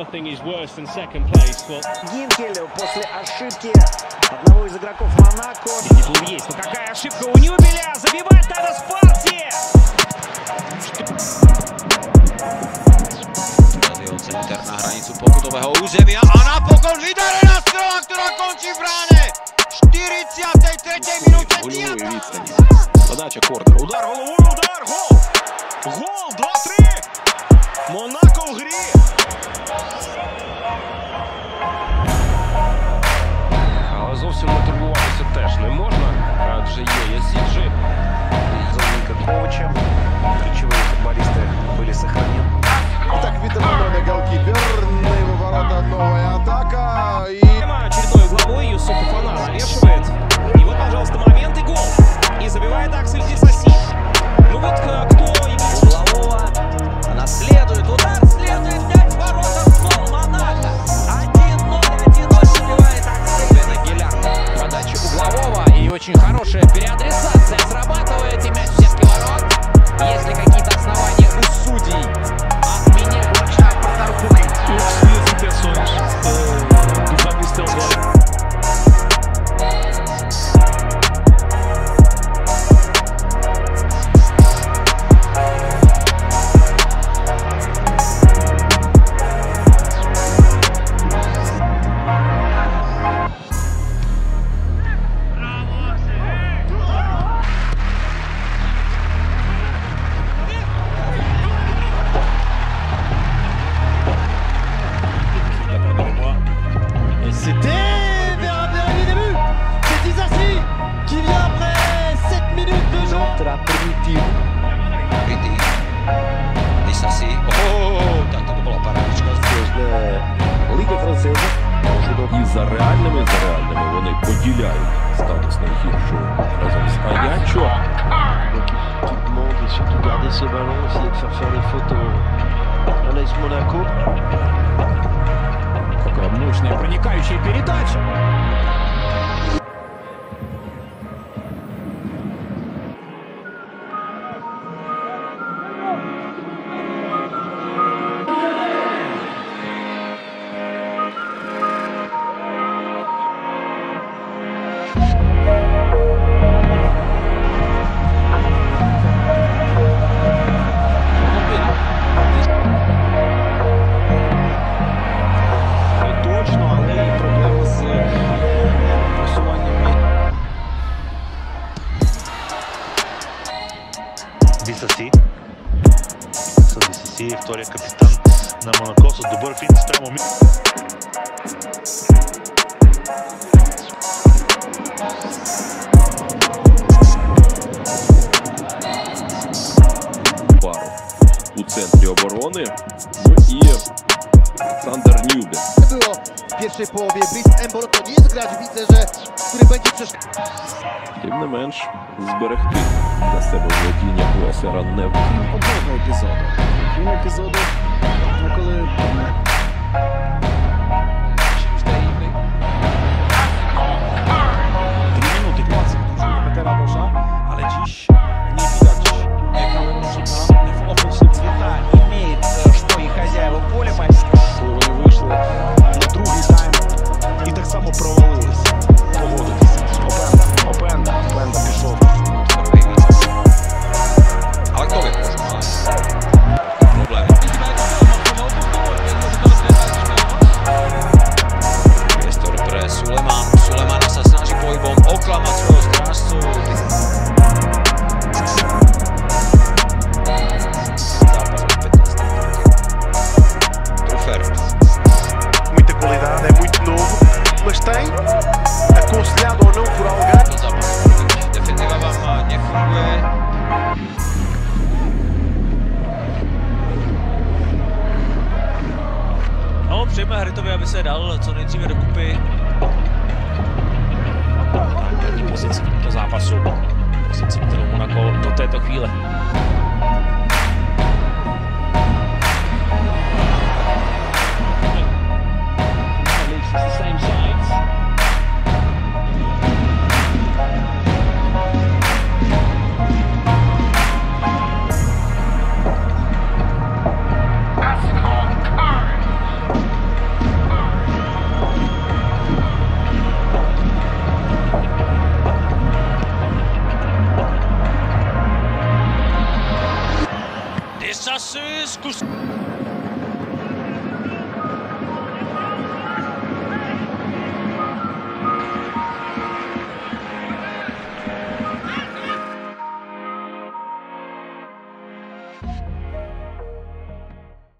nothing is worse than second place. Well, Гинкель после ошибки одного из игроков Монако. Титул есть, но какая ошибка у Нюбеля? Забивает Тайна Спарти! Center na hranicu pokutového územia a napokon vydarená strela, ktorá končí v bráne. 43. minúte. Подача Кортер. Удар головою, удар, гол! Гол, 2-3! Монако в грі! Але зовсім не турбуватися теж не можна, адже є Ясіджи. За Никодковичем. Ключевые футболисты были сохранены. Так, видимо, номер голкиперный, ворота, новая атака и... Очередной угловой Юсуф Фана навешивает. И вот, пожалуйста, момент и гол. И забивает Аксель Disasi. Ну вот кто имеет... Углового. Она следует. Удар следует. Мяч в воротах. Гол Монако. 1-0 забивает Аксель Disasi. Подача углового. И очень хорошая переадресация. Срабатывает. И мяч в сетке ворот. Есть ли какие-то основания у судей? C'était vers un dernier début. C'est Disasi qui vient après 7 minutes de jeu. Disasi. Tak to bola parádička. Лига француза. І за реальними вони поділяють статус найгіршого разом з Аячо. Donc qui demande et surtout garder ce ballon, essayer de faire des fautes à l'AS Monaco. Какая мощная проникающая передача. Disasi, втория капитан на Монако с добър финт спрямо Пару у центрі оборони. Ну і Олександр Нюбель. Było w pierwszej połowie. Brice Mbolo to nie jest gracz, widzę, że który będzie przeszkadzał. Тим не менш, зберегти для себе володіння Блосера не вдалося. Одного епізоду. Крім епізоду, коли... Ale dziś nie widać kamerunczyka w ofensywnie. Имеет что и хозяева поля майстерства. Вони вийшли на другий тайм і так само провалились. Погодитися. Опенда пішов. Ale kto wie, problém. Priestor pre Sulemana sa snaží pohybom oklamať svojho strážcu. Zápas o 15. Trufer. muita qualidade, é muito novo, mas tem, aconselhado ou não por alguém. Defensywa wam nie funguje. No, přejeme Hritovi, aby se dal co nejdříve dokupy. První pozici tohoto zápasu. Pozici, kterou Monaco do této chvíle Disasi, zkus...